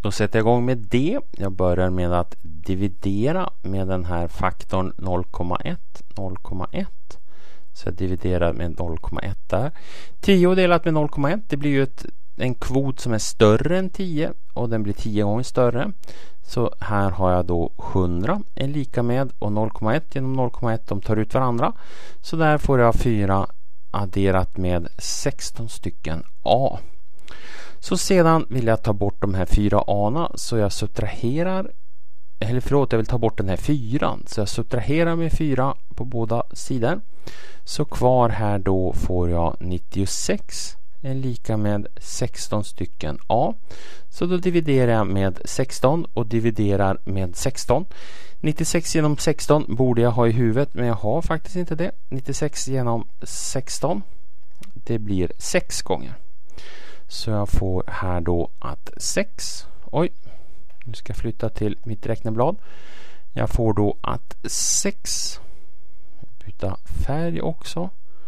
Då sätter jag igång med det. Jag börjar med att dividera med den här faktorn 0,1. Så jag dividerar med 0,1 där. 10 delat med 0,1, det blir ju en kvot som är större än 10 och den blir 10 gånger större. Så här har jag då 100 är lika med, och 0,1 genom 0,1 de tar ut varandra. Så där får jag 4 adderat med 16 stycken A. Så sedan vill jag ta bort de här 4 A:na, så jag subtraherar, jag vill ta bort den här 4, så jag subtraherar med 4 på båda sidor. Så kvar här då får jag 96 är lika med 16 stycken A. Så då dividerar jag med 16 och dividerar med 16. 96 genom 16 borde jag ha i huvudet, men jag har faktiskt inte det. 96 genom 16, det blir 6 gånger. Så jag får här då att 6, nu ska jag flytta till mitt räkneblad. Jag får då att 6, byta färg också.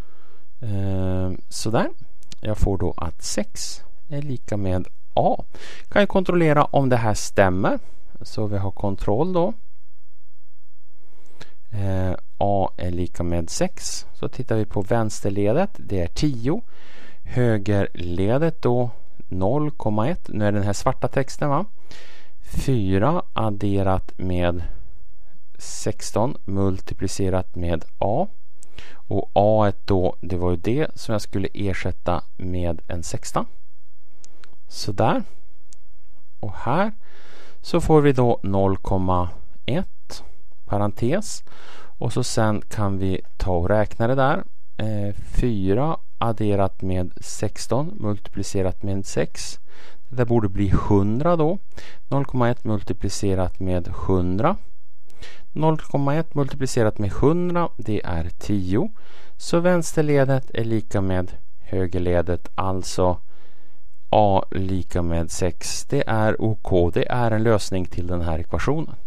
Sådär. Jag får då att 6 är lika med A. Kan jag kontrollera om det här stämmer. Så vi har kontroll då. A är lika med 6. Så tittar vi på vänsterledet. Det är 10. Högerledet då 0,1. Nu är den här svarta texten, va? 4 adderat med 16 multiplicerat med A. Och A då, det var ju det som jag skulle ersätta med en 16. Så där. Och här så får vi då 0,1 parentes. Och så sen kan vi ta och räkna det där. 4 adderat med 16 multiplicerat med 6. Det där borde bli 100 då. 0,1 multiplicerat med 100. 0,1 multiplicerat med 100, det är 10. Så vänsterledet är lika med högerledet, alltså A lika med 6. Det är OK, det är en lösning till den här ekvationen.